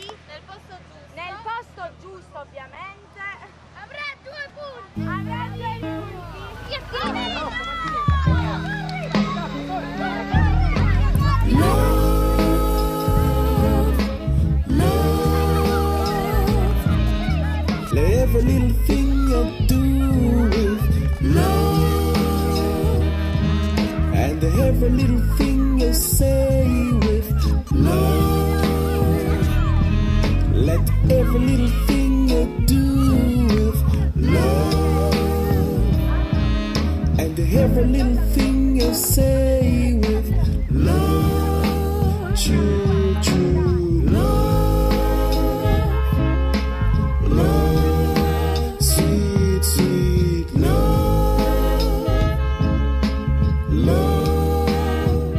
Nel posto giusto. Nel posto giusto, ovviamente. Avrà 2 punti. Avrà 2 punti. Every little thing you do with love, and every little thing you say with love. Let every little thing you do with love, and every little thing you say with love. True, true love, love, sweet, sweet love, love,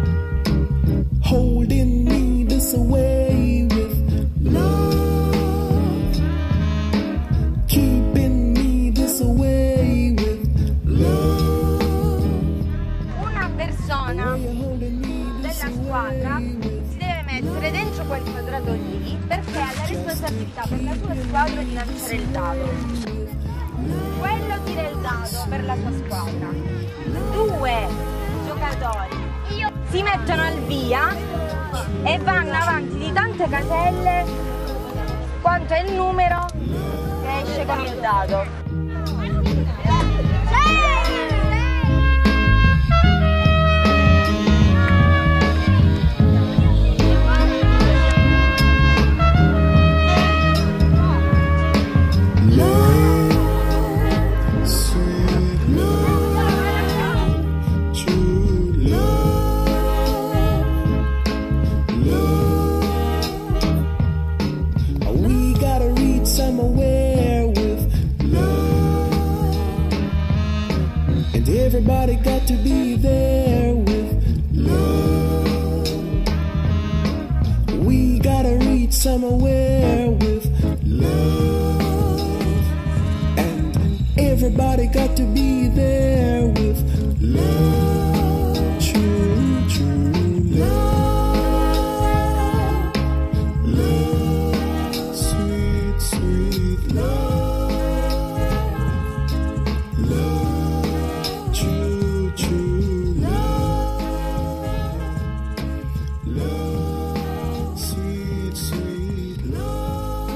holding me this way with love, keeping me this way with love. Una persona della squadra si deve mettere dentro quel quadrato lì perché ha la responsabilità per la sua squadra di lanciare il dado. Quello tira il dado per la sua squadra. 2 giocatori si mettono al via e vanno avanti di tante caselle quanto è il numero che esce con il dado. Somewhere with love, and everybody got to be there with love. We gotta reach somewhere with love, and everybody got to be there with love. True, true love, love, sweet, sweet love, love, true, true love, love, sweet, sweet love.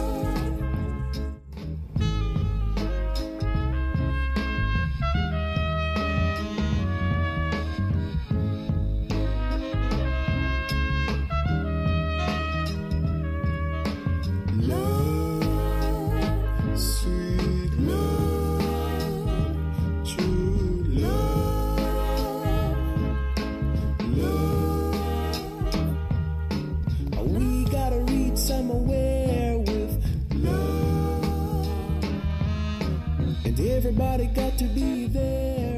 Love, sweet love, true love, love. We gotta reach somewhere with love, and everybody got to be there.